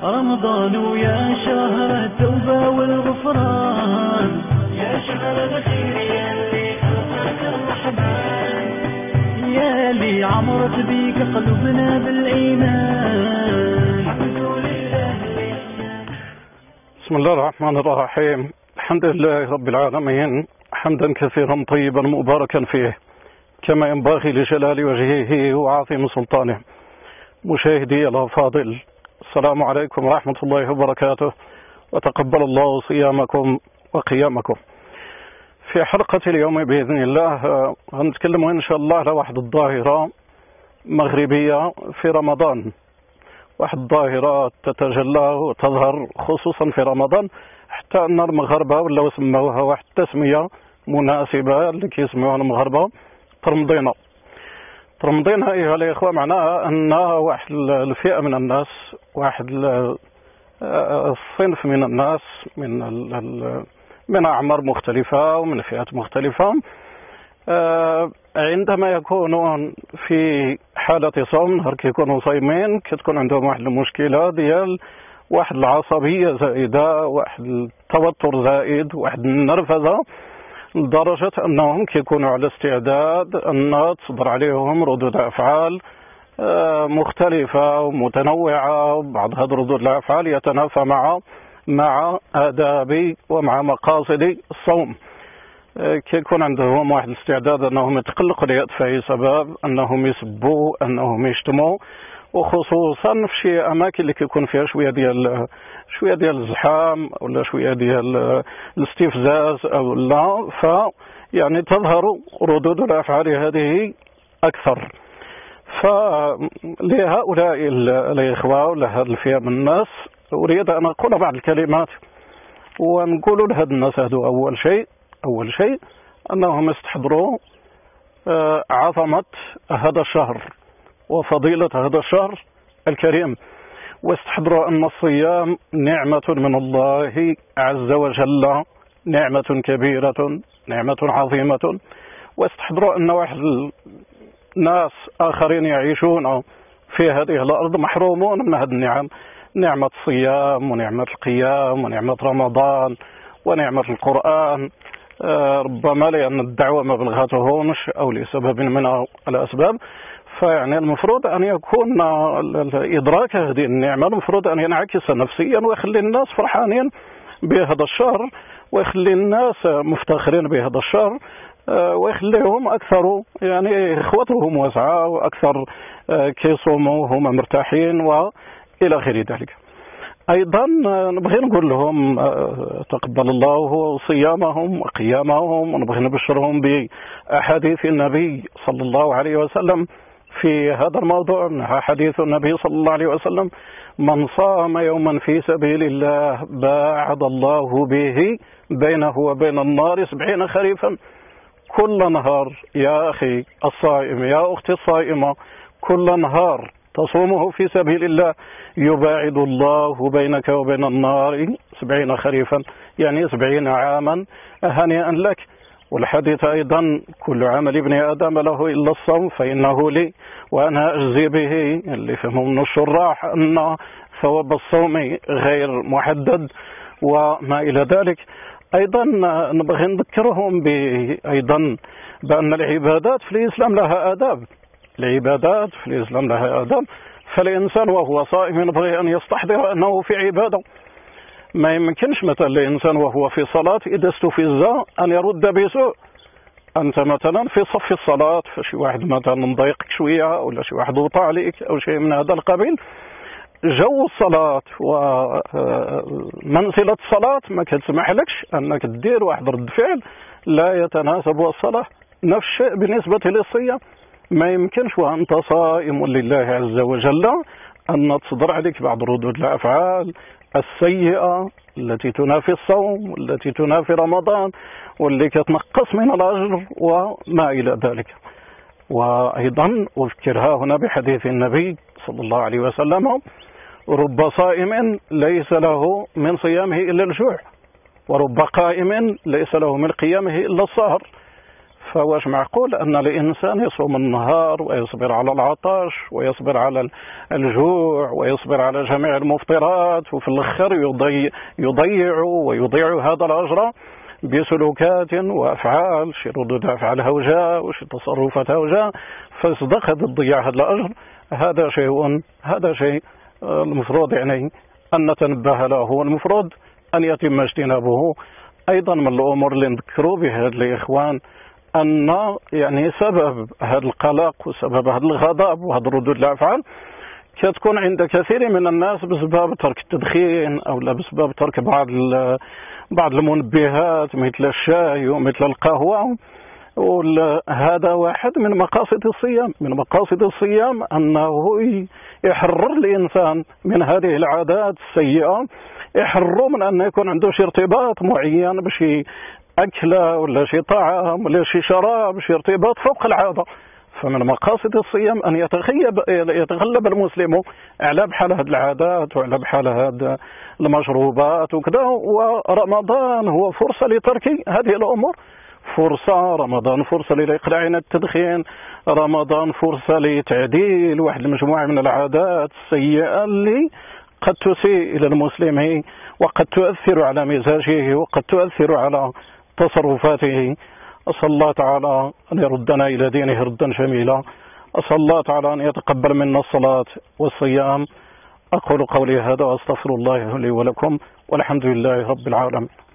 رمضان ويا شهر التوبة والغفران، يا شهر الخير ياللي خلقك الرحمن، ياللي عمرت بيك قلوبنا بالإيمان. الحمد لله. بسم الله الرحمن الرحيم. الحمد لله رب العالمين، حمدا كثيرا طيبا مباركا فيه كما ينبغي لجلال وجهه وعظيم سلطانه. مشاهدي الأفاضل، السلام عليكم ورحمة الله وبركاته، وتقبل الله صيامكم وقيامكم. في حلقة اليوم بإذن الله هنتكلم إن شاء الله على واحد الظاهرة مغربية في رمضان، واحد الظاهرة تتجلى وتظهر خصوصا في رمضان، حتى أن المغاربة ولاو سموها واحد التسمية مناسبة اللي كيسموها المغاربة ترمضينة. ترمضينة أيها الإخوة معناها أن واحد الفئة من الناس، واحد الصنف من الناس من أعمار مختلفة ومن فئات مختلفة، عندما يكونون في حالة صوم، نهار كيكونوا صايمين كتكون عندهم واحد المشكلة ديال واحد العصبية زائدة، واحد التوتر زائد، واحد النرفزة، لدرجة أنهم كيكونوا على استعداد أن تصدر عليهم ردود أفعال مختلفة ومتنوعة. بعض هذه ردود الأفعال يتنافى مع آداب ومع مقاصد الصوم. كيكون عندهم واحد الاستعداد أنهم يتقلقوا لأي سبب، أنهم يسبوا، أنهم يشتموا، وخصوصا في شي أماكن اللي كيكون فيها شوية ديال الزحام ولا شوية ديال الاستفزاز أو لا، يعني تظهر ردود الأفعال هذه أكثر. فلهؤلاء الإخوة ولهذه الفئة من الناس أريد أن أقول بعض الكلمات ونقول لهذا الناس هذو. أول شيء أنهم يستحضروا عظمة هذا الشهر وفضيلة هذا الشهر الكريم، واستحضروا أن الصيام نعمة من الله عز وجل، نعمة كبيرة، نعمة عظيمة. واستحضروا أن واحد الناس آخرين يعيشون في هذه الأرض محرومون من هذه النعم، نعمة الصيام ونعمة القيام ونعمة رمضان ونعمة القرآن، ربما لأن الدعوة ما بلغتهمش أو لسبب من الأسباب. فيعني المفروض أن يكون إدراك هذه النعمة المفروض أن ينعكس نفسيا ويخلي الناس فرحانين بهذا الشهر، ويخلي الناس مفتخرين بهذا الشهر، ويخليهم أكثر يعني إخوتهم واسعة وأكثر كيصوموا هم مرتاحين وإلى غير ذلك. أيضا نبغي نقول لهم تقبل الله صيامهم وقيامهم، ونبغي نبشرهم بأحاديث النبي صلى الله عليه وسلم في هذا الموضوع. منها حديث النبي صلى الله عليه وسلم: من صام يوما في سبيل الله باعد الله به بينه وبين النار 70 خريفا. كل نهار يا أخي الصائم، يا أختي الصائمة، كل نهار تصومه في سبيل الله يباعد الله بينك وبين النار 70 خريفا، يعني 70 عاما. هنيئا لك. والحديث أيضا: كل عمل ابن آدم له إلا الصوم فإنه لي وأنا أجزي به، اللي فهموا من الشراح أن ثواب الصوم غير محدد وما إلى ذلك. أيضا نبغي نذكرهم أيضا بأن العبادات في الإسلام لها آداب. العبادات في الإسلام لها آداب، فالإنسان وهو صائم ينبغي أن يستحضر أنه في عبادة. ما يمكنش مثلا الإنسان وهو في صلاة إذا استفز أن يرد بسوء. أنت مثلا في صف الصلاة، فشي واحد مثلا مضايقك شوية ولا شي واحد وطى عليك أو شيء من هذا القبيل، جو الصلاة ومنزلة الصلاة ما كتسمح لكش أنك تدير واحد رد فعل لا يتناسب الصلاة. نفس الشيء بالنسبة للصيام، ما يمكنش وأنت صائم لله عز وجل أن تصدر عليك بعض ردود الأفعال السيئة التي تنافي الصوم والتي تنافي رمضان واللي كتنقص من الأجر وما إلى ذلك. وأيضا أذكرها هنا بحديث النبي صلى الله عليه وسلم: رب صائم ليس له من صيامه إلا الجوع، ورب قائم ليس له من قيامه إلا السهر. فواش معقول أن الإنسان يصوم النهار ويصبر على العطش ويصبر على الجوع ويصبر على جميع المفطرات، وفي الآخر يضيع هذا الأجر بسلوكات وأفعال، شي ردود أفعال هوجاء وشي تصرفات هوجاء، فصدق هذا الضياع هذا الأجر. هذا شيء المفروض يعني أن نتنبه له، والمفروض أن يتم اجتنابه. أيضا من الأمور اللي نذكروا بها الإخوان أن يعني سبب هذا القلق وسبب هذا الغضب وهذا ردود الأفعال كتكون عند كثير من الناس بسبب ترك التدخين أو لا بسبب ترك بعض المنبهات مثل الشاي ومثل القهوة. وهذا واحد من مقاصد الصيام أنه يحرر الإنسان من هذه العادات السيئة، يحرر من أن يكون عنده شي ارتباط معين بشي أكلة ولا شي طعام ولا شي شراب، شي ارتباط فوق العادة. فمن مقاصد الصيام أن يتغلب المسلم على بحال هذه العادات وعلى بحال هذه المشروبات وكذا. ورمضان هو فرصة لترك هذه الأمور، رمضان فرصة للإقلاع عن التدخين، رمضان فرصة لتعديل واحد المجموعة من العادات السيئة اللي قد تسيء إلى المسلم وقد تؤثر على مزاجه وقد تؤثر على تصرفاته. أسأل الله تعالى أن يردنا إلى دينه ردا جميلا. أسأل الله تعالى أن يتقبل منا الصلاة والصيام. أقول قولي هذا وأستغفر الله لي ولكم، والحمد لله رب العالمين.